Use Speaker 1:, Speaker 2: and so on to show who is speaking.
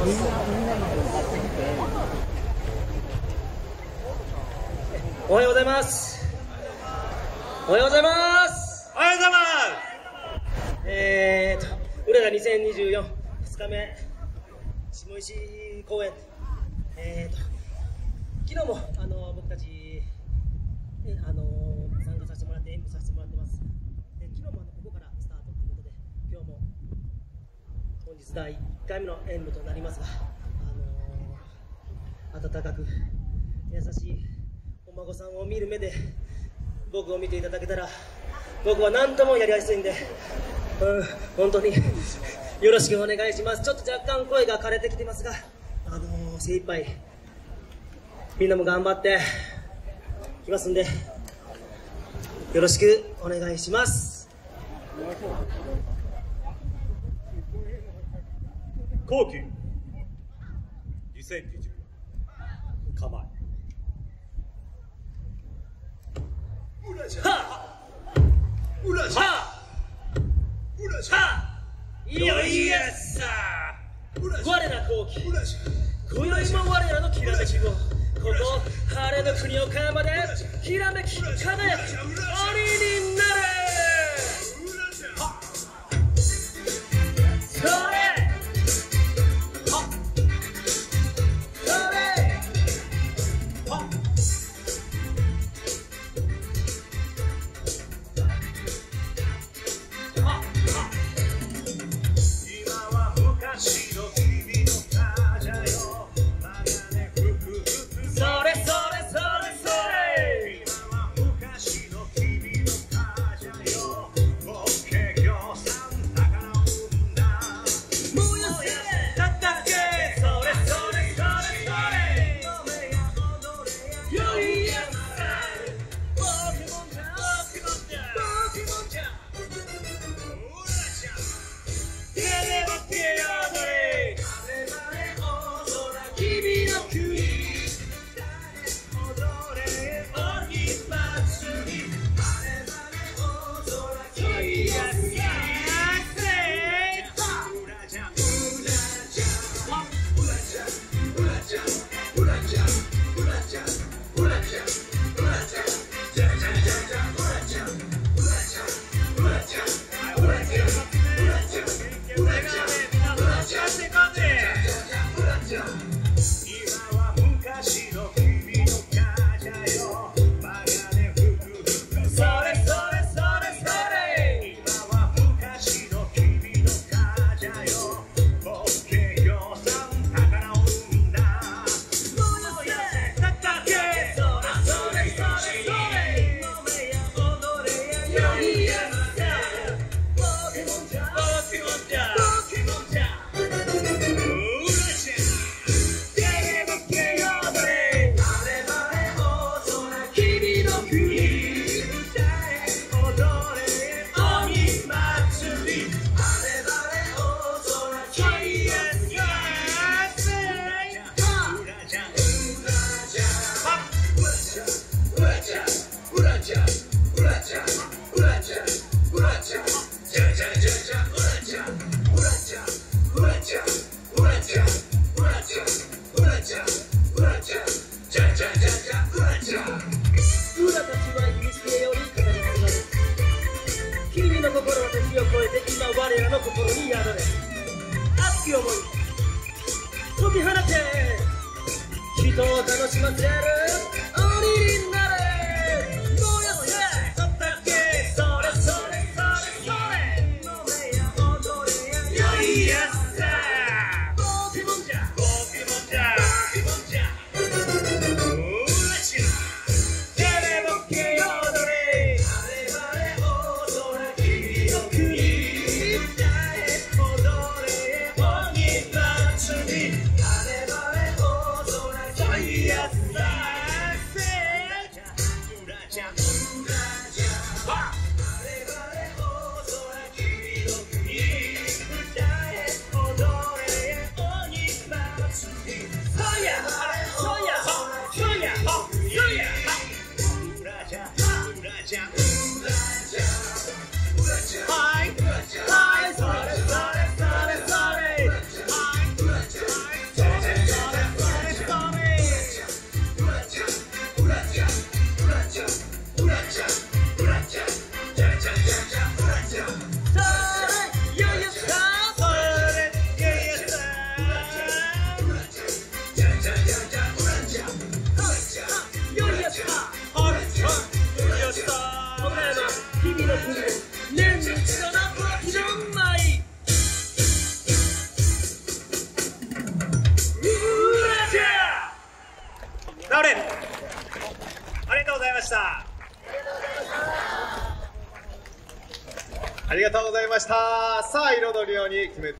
Speaker 1: おはようございます。おはようございます。
Speaker 2: おはようございます。
Speaker 1: 浦田2024 2日目下石公演。昨日も僕たち、参加させてもらって演舞させてもらってます。昨日もここからスタートということで、今日も本日第1回目の演舞となりますが、温かく優しいお孫さんを見る目で僕を見ていただけたら、僕は何ともやりやすいんで、本当によろしくお願いします。ちょっと若干声が枯れてきてますが、精一杯みんなも頑張ってきますんで、よろしくお願いします。
Speaker 2: 後期2020構え。
Speaker 1: いよいよさあ、我ら後期、今宵も我らのきらめきを、ここ晴れの国岡山できらめき輝く鬼になれ。それ
Speaker 2: はるちゃんよしさん
Speaker 1: 岡山日々の国年に一度の秋の舞
Speaker 2: 直れありがとうございました。
Speaker 3: ありがとうございました。さあ、彩りように決めて